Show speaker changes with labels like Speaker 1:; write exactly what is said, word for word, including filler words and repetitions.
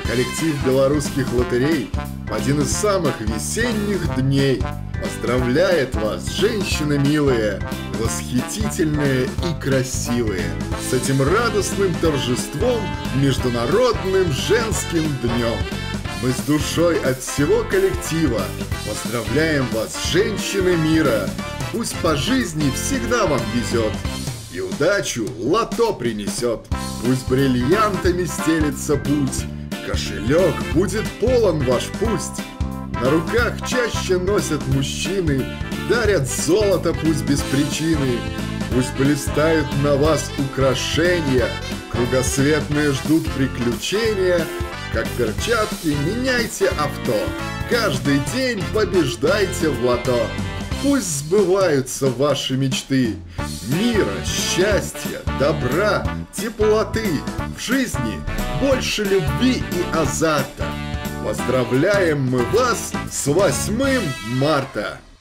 Speaker 1: Коллектив белорусских лотерей в один из самых весенних дней поздравляет вас, женщины милые, восхитительные и красивые, с этим радостным торжеством Международным женским днем. Мы с душой от всего коллектива поздравляем вас, женщины мира. Пусть по жизни всегда вам везет и удачу лото принесет. Пусть бриллиантами стелется путь, кошелек будет полон ваш пусть. На руках чаще носят мужчины, дарят золото пусть без причины. Пусть блистают на вас украшения, кругосветные ждут приключения. Как перчатки меняйте авто, каждый день побеждайте в лото. Пусть сбываются ваши мечты, мира, счастья, добра, теплоты. В жизни больше любви и азарта. Поздравляем мы вас с восьмым марта!